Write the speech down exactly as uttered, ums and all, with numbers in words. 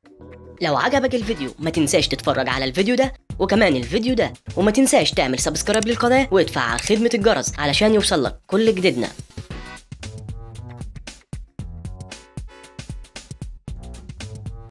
لو عجبك الفيديو ما تنساش تتفرج على الفيديو ده وكمان الفيديو ده، وما تنساش تعمل سبسكرايب للقناة وادفع على خدمة الجرس علشان يوصلك كل جديدنا.